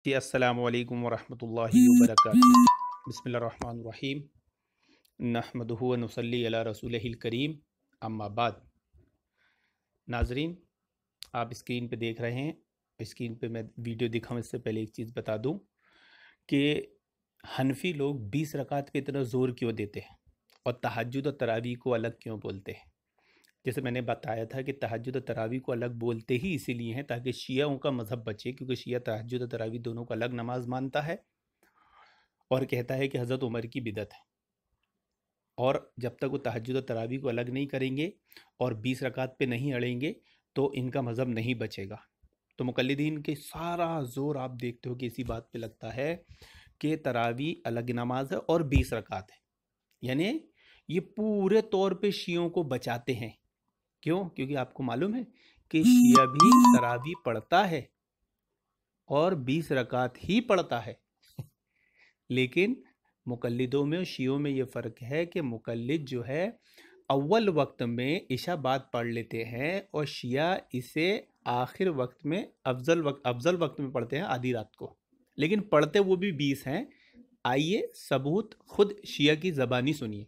जी अस्सलामु अलैकुम वरहमतुल्लाहि वबरकातुहू। बिस्मिल्लाहिर्रहमानिर्रहीम। नहमदुहु व नुसल्ली अला रसूलिहिल करीम। अम्मा बाद। नाजरीन, आप स्क्रीन पे देख रहे हैं। स्क्रीन पे मैं वीडियो दिखाऊं इससे पहले एक चीज़ बता दूं कि हनफी लोग 20 रकात पे इतना ज़ोर क्यों देते हैं और तहज्जुद और तरावी को अलग क्यों बोलते हैं। जैसे मैंने बताया था कि तहज्जुद और तरावी को अलग बोलते ही इसीलिए हैं ताकि शियाओं का मज़हब बचे, क्योंकि शिया तहज्जुद और तरावी दोनों को अलग नमाज मानता है और कहता है कि हज़रत उमर की बिदअत है। और जब तक वो तहज्जुद और तरावी को अलग नहीं करेंगे और 20 रकात पे नहीं अड़ेंगे तो इनका मज़हब नहीं बचेगा। तो मुक़ल्लिदीन के सारा ज़ोर आप देखते हो कि इसी बात पे लगता है कि तरावी अलग नमाज है और 20 रकात है। यानी ये पूरे तौर पे शियों को बचाते हैं। क्यों? क्योंकि आपको मालूम है कि शिया भी तरावी पढ़ता है और 20 रकात ही पढ़ता है। लेकिन मुक़ल्लिदों में और शियों में ये फ़र्क है कि मुक़ल्लिद जो है अव्वल वक्त में इशा बाद पढ़ लेते हैं और शिया इसे आखिर वक्त में अफजल वक्त में पढ़ते हैं, आधी रात को। लेकिन पढ़ते वो भी 20 हैं। आइए सबूत खुद शिया की ज़बानी सुनिए।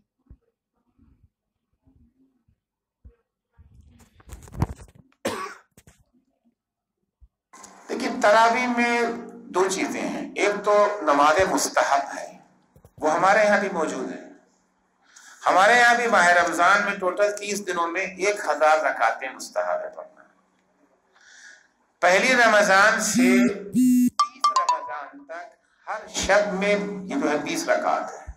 देखिए, तरावी में दो चीजें हैं। एक तो नमाज मुस्तहब है, वो हमारे यहाँ भी मौजूद है। हमारे यहाँ भी माह रमजान में टोटल 30 दिनों में 1000 रकातें मुस्तहब है पढ़ना। पहली रमजान से 30 रमजान तक हर शब में ये जो है 20 रकात है।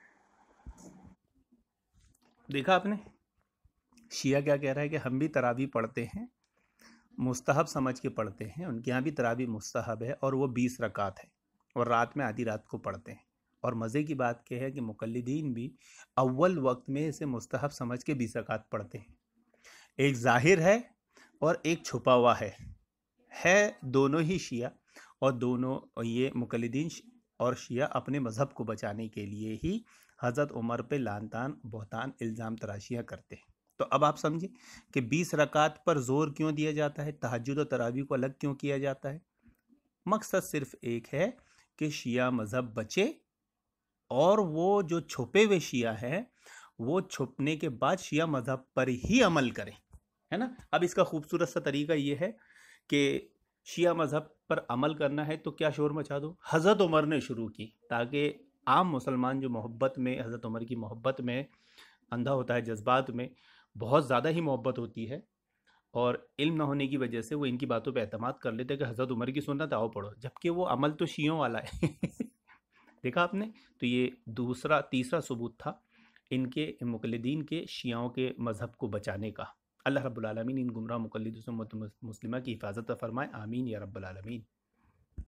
देखा आपने, शिया क्या कह रहा है कि हम भी तरावी पढ़ते हैं, मुस्तहब समझ के पढ़ते हैं। उनके यहाँ भी तरावी मुस्तहब है और वो 20 रकात है और रात में आधी रात को पढ़ते हैं। और मज़े की बात यह है कि मुक़ल्लिदीन भी अव्वल वक्त में इसे मुस्तहब समझ के 20 रकात पढ़ते हैं। एक ज़ाहिर है और एक छुपा हुआ है दोनों ही शिया। और दोनों ये मुक़ल्लिदीन और शिया अपने मज़हब को बचाने के लिए ही हज़रत उमर पे लान तान बहतान इल्ज़ाम तराशियाँ करते हैं। तो अब आप समझे कि 20 रकात पर ज़ोर क्यों दिया जाता है, तहज्जुद और तरावी को अलग क्यों किया जाता है। मकसद सिर्फ एक है कि शिया मज़हब बचे और वो जो छुपे हुए शिया हैं वो छुपने के बाद शिया मज़हब पर ही अमल करें, है ना। अब इसका खूबसूरत सा तरीका ये है कि शिया मज़हब पर अमल करना है तो क्या शोर मचा दो। हज़रत उमर ने शुरू की ताकि आम मुसलमान जो मोहब्बत में, हज़रत उमर की मोहब्बत में अंधा होता है, जज्बात में बहुत ज़्यादा ही मोहब्बत होती है और इल्म ना होने की वजह से वो इनकी बातों पे एतमाद कर लेते हैं कि हज़रत उमर की सुन्नत आओ पढ़ो, जबकि वो अमल तो शियों वाला है। देखा आपने। तो ये दूसरा तीसरा सबूत था इनके मुक़ल्लिदीन के शियाओं के मज़हब को बचाने का। अल्लाह रब्बुल आलमीन इन गुमराह मुक़ल्लिदों से उम्मत मुस्लिमा की हिफाजत फरमाए। आमीन या रब्बुल आलमीन।